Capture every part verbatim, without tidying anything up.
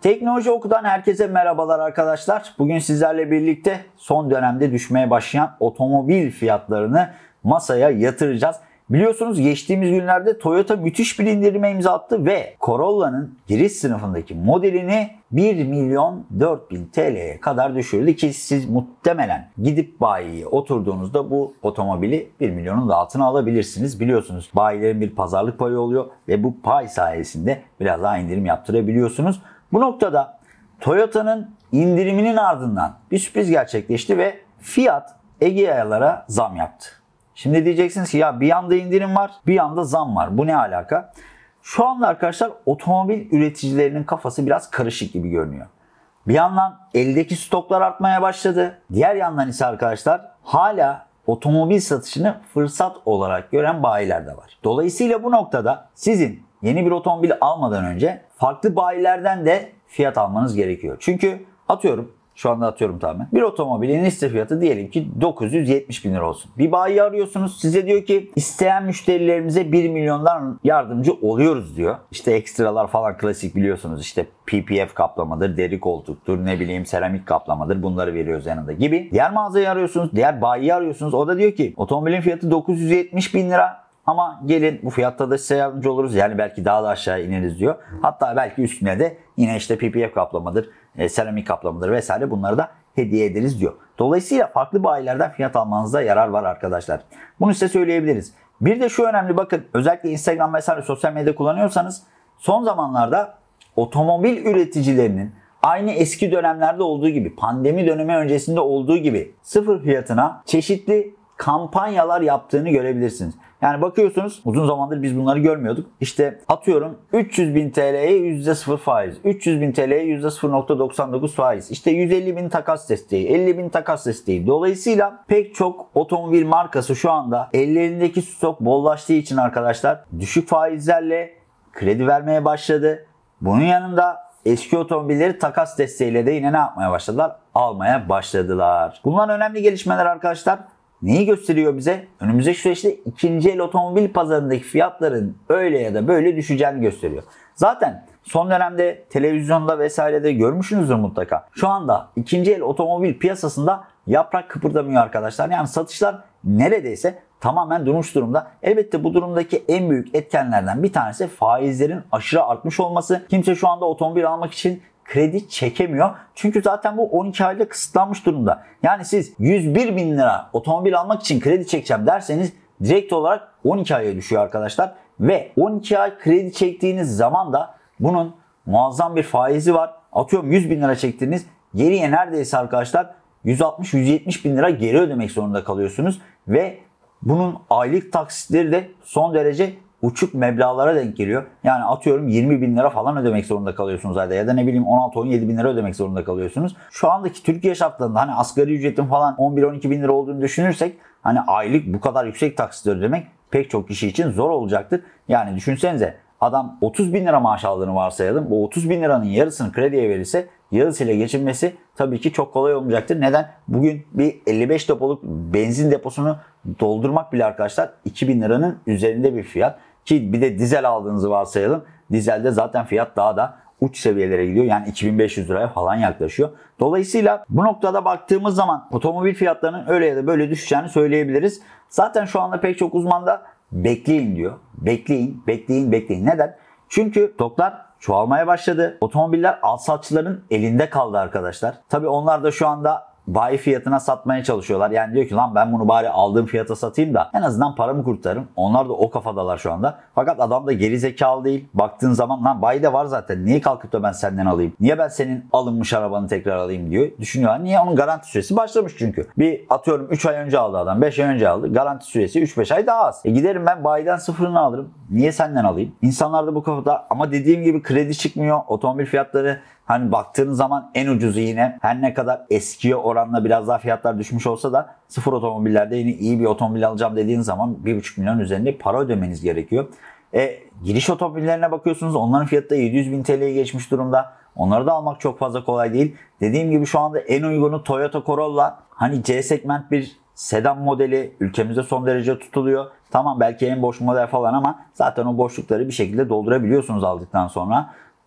Teknoloji Oku'dan herkese merhabalar arkadaşlar. Bugün sizlerle birlikte son dönemde düşmeye başlayan otomobil fiyatlarını masaya yatıracağız. Biliyorsunuz geçtiğimiz günlerde Toyota müthiş bir indirime imza attı ve Corolla'nın giriş sınıfındaki modelini bir milyon dört bin T L'ye kadar düşürdü ki siz muhtemelen gidip bayiye oturduğunuzda bu otomobili bir milyonun da altına alabilirsiniz. Biliyorsunuz bayilerin bir pazarlık payı oluyor ve bu pay sayesinde biraz daha indirim yaptırabiliyorsunuz. Bu noktada Toyota'nın indiriminin ardından bir sürpriz gerçekleşti ve Fiat Ege Yayalara zam yaptı. Şimdi diyeceksiniz ki ya bir yanda indirim var, bir yanda zam var. Bu ne alaka? Şu anda arkadaşlar otomobil üreticilerinin kafası biraz karışık gibi görünüyor. Bir yandan eldeki stoklar artmaya başladı. Diğer yandan ise arkadaşlar hala otomobil satışını fırsat olarak gören bayiler de var. Dolayısıyla bu noktada sizin yeni bir otomobil almadan önce farklı bayilerden de fiyat almanız gerekiyor. Çünkü atıyorum, şu anda atıyorum tamamen. Bir otomobilin liste fiyatı diyelim ki dokuz yüz yetmiş bin lira olsun. Bir bayi arıyorsunuz. Size diyor ki isteyen müşterilerimize bir milyondan yardımcı oluyoruz diyor. İşte ekstralar falan klasik biliyorsunuz. İşte P P F kaplamadır, deri koltuktur, ne bileyim seramik kaplamadır. Bunları veriyoruz yanında gibi. Diğer mağazayı arıyorsunuz. Diğer bayiyi arıyorsunuz. O da diyor ki otomobilin fiyatı dokuz yüz yetmiş bin lira. Ama gelin bu fiyatta da size yardımcı oluruz. Yani belki daha da aşağı ineriz diyor. Hatta belki üstüne de yine işte P P F kaplamadır, e, seramik kaplamadır vesaire bunları da hediye ederiz diyor. Dolayısıyla farklı bayilerden fiyat almanızda yarar var arkadaşlar. Bunu size söyleyebiliriz. Bir de şu önemli, bakın özellikle Instagram vesaire sosyal medya kullanıyorsanız son zamanlarda otomobil üreticilerinin aynı eski dönemlerde olduğu gibi, pandemi dönemi öncesinde olduğu gibi sıfır fiyatına çeşitli kampanyalar yaptığını görebilirsiniz. Yani bakıyorsunuz uzun zamandır biz bunları görmüyorduk. İşte atıyorum üç yüz bin T L'ye yüzde sıfır faiz. üç yüz bin T L'ye yüzde sıfır nokta doksan dokuz faiz. İşte yüz elli bin takas desteği, elli bin takas desteği. Dolayısıyla pek çok otomobil markası şu anda ellerindeki stok bollaştığı için arkadaşlar düşük faizlerle kredi vermeye başladı. Bunun yanında eski otomobilleri takas desteğiyle de yine ne yapmaya başladılar? Almaya başladılar. Bunlar önemli gelişmeler arkadaşlar. Neyi gösteriyor bize? Önümüzdeki süreçte ikinci el otomobil pazarındaki fiyatların öyle ya da böyle düşeceğini gösteriyor. Zaten son dönemde televizyonda vesairede görmüşsünüzdür mutlaka. Şu anda ikinci el otomobil piyasasında yaprak kıpırdamıyor arkadaşlar. Yani satışlar neredeyse tamamen durmuş durumda. Elbette bu durumdaki en büyük etkenlerden bir tanesi faizlerin aşırı artmış olması. Kimse şu anda otomobil almak için kredi çekemiyor. Çünkü zaten bu on iki ayda kısıtlanmış durumda. Yani siz yüz bir bin lira otomobil almak için kredi çekeceğim derseniz direkt olarak on iki aya düşüyor arkadaşlar. Ve on iki ay kredi çektiğiniz zaman da bunun muazzam bir faizi var. Atıyorum yüz bin lira çektiniz. Geriye neredeyse arkadaşlar yüz altmış yüz yetmiş bin lira geri ödemek zorunda kalıyorsunuz. Ve bunun aylık taksitleri de son derece uçuk meblağlara denk geliyor. Yani atıyorum yirmi bin lira falan ödemek zorunda kalıyorsunuz ayda ya da ne bileyim on altı on yedi bin lira ödemek zorunda kalıyorsunuz. Şu andaki Türkiye şartlarında hani asgari ücretin falan on bir on iki bin lira olduğunu düşünürsek hani aylık bu kadar yüksek taksit ödemek pek çok kişi için zor olacaktır. Yani düşünsenize adam otuz bin lira maaş aldığını varsayalım. Bu otuz bin liranın yarısını krediye verirse yarısıyla geçinmesi tabii ki çok kolay olmayacaktır. Neden? Bugün bir elli beş depoluk benzin deposunu doldurmak bile arkadaşlar iki bin liranın üzerinde bir fiyat. Ki bir de dizel aldığınızı varsayalım. Dizelde zaten fiyat daha da uç seviyelere gidiyor. Yani iki bin beş yüz liraya falan yaklaşıyor. Dolayısıyla bu noktada baktığımız zaman otomobil fiyatlarının öyle ya da böyle düşeceğini söyleyebiliriz. Zaten şu anda pek çok uzman da bekleyin diyor. Bekleyin, bekleyin, bekleyin. Neden? Çünkü stoklar çoğalmaya başladı. Otomobiller alsatçıların elinde kaldı arkadaşlar. Tabii onlar da şu anda bayi fiyatına satmaya çalışıyorlar. Yani diyor ki lan ben bunu bari aldığım fiyata satayım da en azından paramı kurtarırım. Onlar da o kafadalar şu anda. Fakat adam da geri zekalı değil. Baktığın zaman lan bayi de var zaten. Niye kalkıp da ben senden alayım? Niye ben senin alınmış arabanı tekrar alayım diyor. Düşünüyorlar. Niye? Onun garanti süresi başlamış çünkü. Bir atıyorum üç ay önce aldı adam. beş ay önce aldı. Garanti süresi üç beş ay daha az. E giderim ben bayiden sıfırını alırım. Niye senden alayım? İnsanlar da bu kafada ama dediğim gibi kredi çıkmıyor. Otomobil fiyatları hani baktığınız zaman en ucuzu yine her ne kadar eskiye oranla biraz daha fiyatlar düşmüş olsa da sıfır otomobillerde yine iyi bir otomobil alacağım dediğiniz zaman bir buçuk milyon üzerinde para ödemeniz gerekiyor. E, giriş otomobillerine bakıyorsunuz, onların fiyatı da yedi yüz bin T L'ye geçmiş durumda. Onları da almak çok fazla kolay değil. Dediğim gibi şu anda en uygunu Toyota Corolla. Hani C segment bir sedan modeli ülkemizde son derece tutuluyor. Tamam belki en boş model falan ama zaten o boşlukları bir şekilde doldurabiliyorsunuz aldıktan sonra.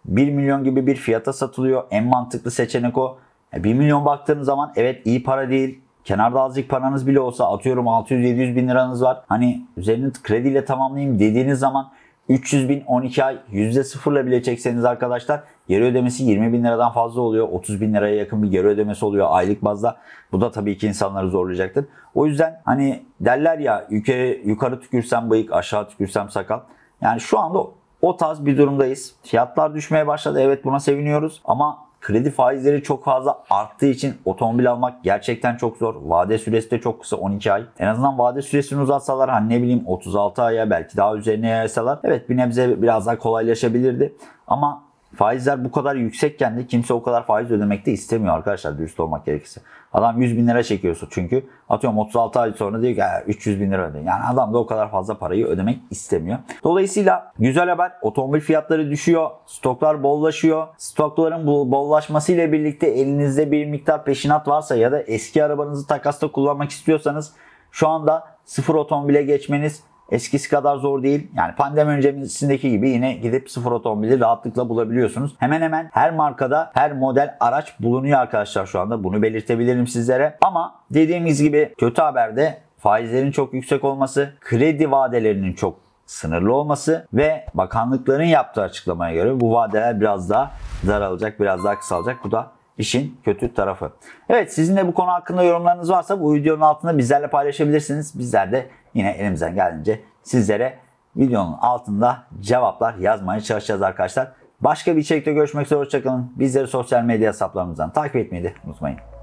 bir milyon gibi bir fiyata satılıyor. En mantıklı seçenek o. bir milyon baktığınız zaman evet iyi para değil. Kenarda azıcık paranız bile olsa, atıyorum altı yüz yedi yüz bin liranız var. Hani üzerini krediyle tamamlayayım dediğiniz zaman üç yüz bin on iki ay yüzde sıfırla bile çekseniz arkadaşlar geri ödemesi yirmi bin liradan fazla oluyor. otuz bin liraya yakın bir geri ödemesi oluyor aylık bazda. Bu da tabii ki insanları zorlayacaktır. O yüzden hani derler ya yukarı, yukarı tükürsem bıyık, aşağı tükürsem sakal. Yani şu anda o tarz bir durumdayız. Fiyatlar düşmeye başladı. Evet, buna seviniyoruz ama kredi faizleri çok fazla arttığı için otomobil almak gerçekten çok zor. Vade süresi de çok kısa, on iki ay. En azından vade süresini uzatsalar, hani ne bileyim otuz altı aya, belki daha üzerine yaysalar evet bir nebze biraz daha kolaylaşabilirdi. Ama faizler bu kadar yüksekken de kimse o kadar faiz ödemek de istemiyor arkadaşlar, dürüst olmak gerekirse. Adam yüz bin lira çekiyorsa çünkü atıyorum otuz altı ay sonra diyor ki üç yüz bin lira öde. Yani adam da o kadar fazla parayı ödemek istemiyor. Dolayısıyla güzel haber, otomobil fiyatları düşüyor. Stoklar bollaşıyor. Stokların bu bollaşmasıyla birlikte elinizde bir miktar peşinat varsa ya da eski arabanızı takasta kullanmak istiyorsanız şu anda sıfır otomobile geçmeniz eskisi kadar zor değil. Yani pandemi öncesindeki gibi yine gidip sıfır otomobili rahatlıkla bulabiliyorsunuz. Hemen hemen her markada her model araç bulunuyor arkadaşlar şu anda. Bunu belirtebilirim sizlere. Ama dediğimiz gibi kötü haber de faizlerin çok yüksek olması, kredi vadelerinin çok sınırlı olması ve bakanlıkların yaptığı açıklamaya göre bu vadeler biraz daha daralacak, biraz daha kısalacak. Bu da İşin kötü tarafı. Evet, sizin de bu konu hakkında yorumlarınız varsa bu videonun altında bizlerle paylaşabilirsiniz. Bizler de yine elimizden geldiğince sizlere videonun altında cevaplar yazmaya çalışacağız arkadaşlar. Başka bir içerikte görüşmek üzere, hoşçakalın. Bizleri sosyal medya hesaplarımızdan takip etmeyi de unutmayın.